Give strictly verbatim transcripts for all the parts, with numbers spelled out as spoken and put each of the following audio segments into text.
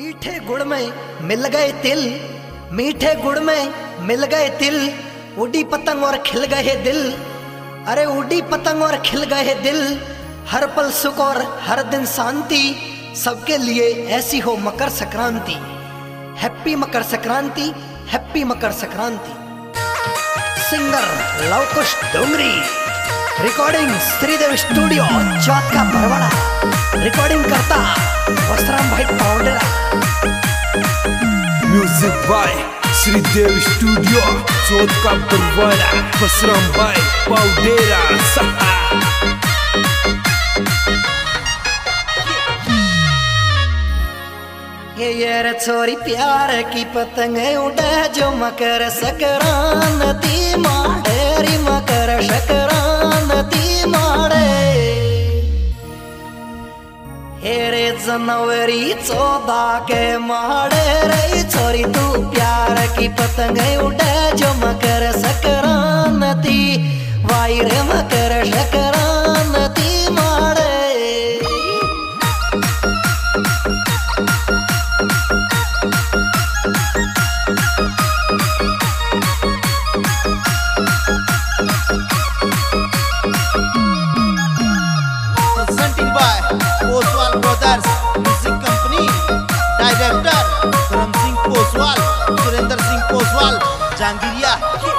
मीठे गुड़ में मिल गए तिल, मीठे गुड़ में मिल गए तिल, उड़ी पतंग और खिल गए दिल। अरे उड़ी पतंग और खिल गए दिल, हर पल सुख और हर दिन शांति, सबके लिए ऐसी हो Makar Sankranti. Happy Makar Sankranti, happy Makar Sankranti. Singer Lavkush Dongri, recording Shridev studio Chauth ka Barwara, recording करता वस्त्राम भाई Paudera. Music by Shridev studio Chauth ka Barwara, वस्त्राम भाई पाउडेरा। ये यार छोरी प्यार की पतंग उड़े जो मकर संक्रांति माड़ेरी, मकर संक्रांति माड़े। हेरे जनवरी चौदह के माड़े रे छोरी तू प्यार की पतंग उड़े जो मकर संक्रांति, वाई रे मकर संक्रांति माड़े। Poswal brothers music company, director Dharm Singh Poswal, Surendra Singh Poswal, जहांगीरिया।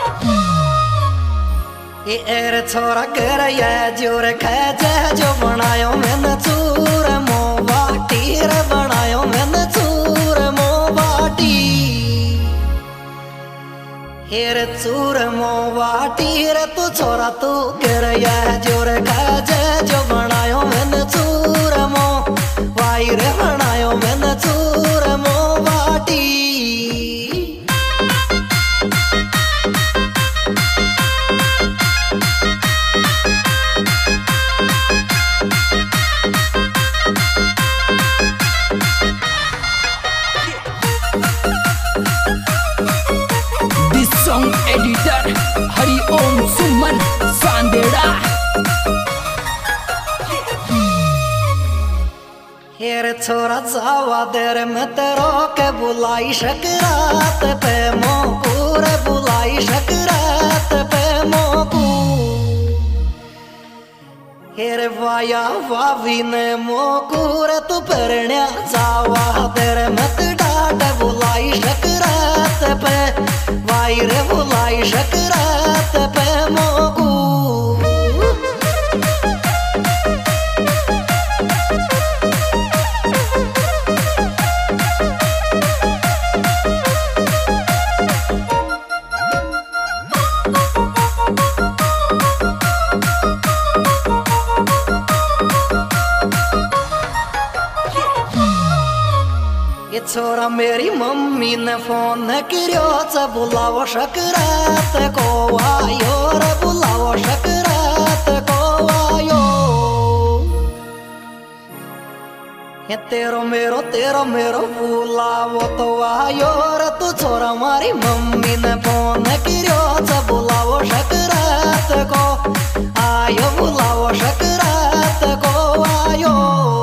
ये एर छोरा कर ये जोर खजे जो बनायो मैंने चूर मोबाटी रे, बनायो मैंने चूर मोबाटी। हेर चूर मोबाटी रे तू छोरा तू कर ये जोर खजे जो बनायो मैंने चूर मो, वाई रे बनायो मैंने चूर मोबाटी। Song editor Hari Om Suman Sanderha. हेर छोरा जावा देर में तेरो के बुलाई शकरात पे मोकूर, बुलाई शकरात पे मोकू। हेर वाया वावी ने मोकूर तू परण्या जावा देर मत डाट, बुलाई शकरात पे वाई रे, बुलाई शकरात पे मोकू। ये छोरा मेरी मम्मी ने फोन करियो च बुलाओ शकरात को आयो रे, बुलाओ शकरात को आयो। ये तेरो मेरो तेरो मेरो बुलाओ तो आयो रे, तू छोरा मारी मम्मी ने फोन करियो च बुलाओ शकरात को आयो, बुलाओ शकरात को आयो।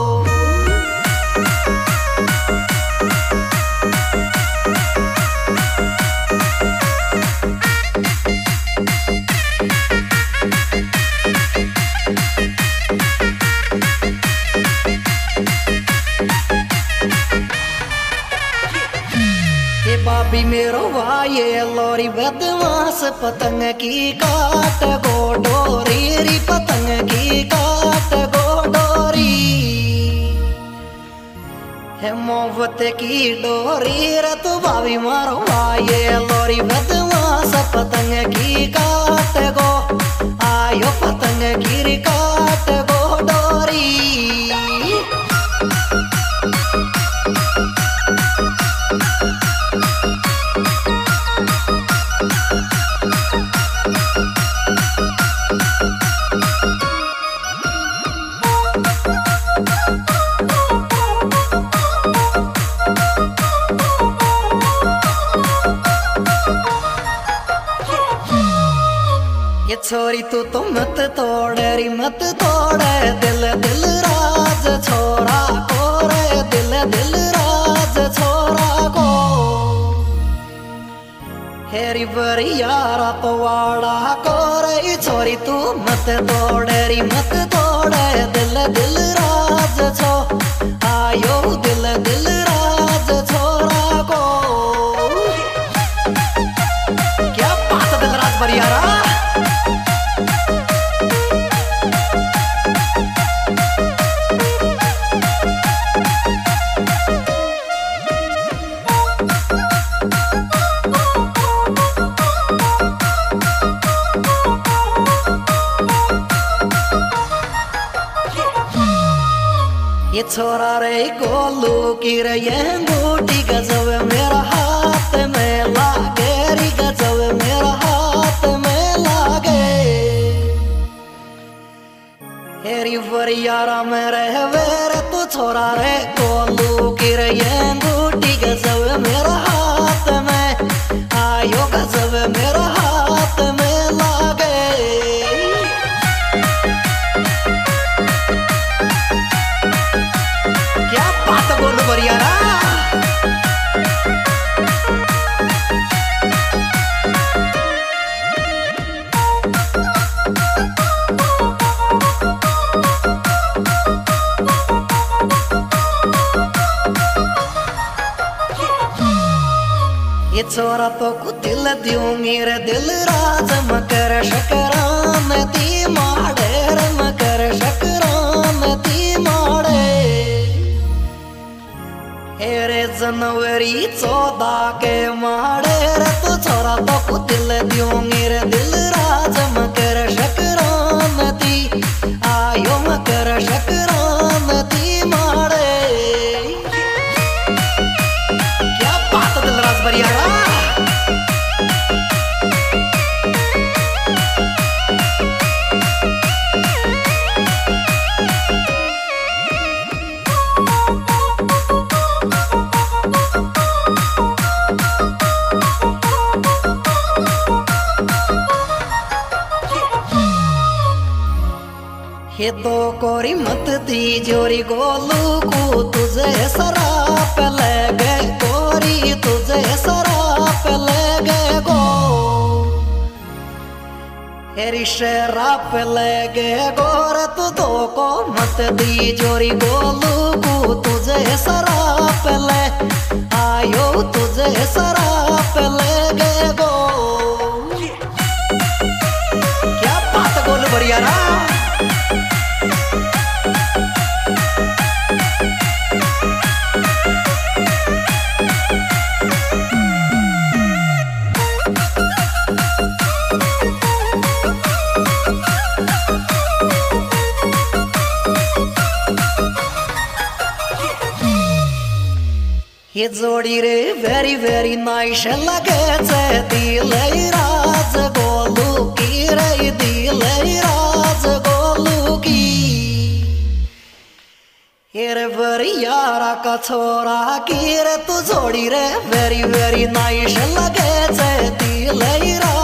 बाबी मेरो भाई लोरी बदमाश पतंग की काट गो डोरी री, पतंग की काट गो डोरी। है मोहब्बत की डोरी रे तू बाबी मारो भाई लोरी बदमाश पतंग की काट गो आयो, पतंग की री काट गो डोरी। ये छोरी तू तो मत तोड़ री, मत तोड़ दिल दिल राज छोरा को रे, दिल दिल राज हेरी बरी यारा तो वाड़ा कोरे छोरी तू मत दौड़ेरी मत दौड़े दिल दिल राज छो आयो दिल दिल राज छोरा को क्या बात दिल राज बरी यारा ये छोरा रे गोलू की रे ये अंगूठी गजब मेरा हाथ में लागे री गजब मेरा हाथ में लागे हेरी वरियारा में रहे वेरे तू छोरा रे गोलू की रे ये अंगूठी गजब मेरा हाथ में आयो गजब मेरा हाथ में लागे गोलू बरियारा ये छोरा तो को दिल दूंगी रे दिल राज मकर शकरान ती माड़े रे मकर शकरान ती माड़े हेरे जनवरी चौदह के माड़े रे तू छोरा तो को दिल दूंगी रे दिल राज मकर शकरान ती आयो मकर शकरान ती माड़े क्या बात दिल राज बरियारा ये तो कोरी मत दी जोरी गोलू को तुझे सराप लगे कोरी तुझे सराप लगे गो हेरी शराप लगे गोर तू तो को मत दी जोरी गोलू को तुझे सराप ले आयो तुझे सराप लगे गो क्या बात गोलू बरियारा ये जोड़ी रे वेरी वेरी नाइस लगे छे दिल राज गोलू की रे दिल राज गोलू की हेरे वरियारा का छोरा की रे तू जोड़ी रे वेरी वेरी नाइस लगे छे दिल राज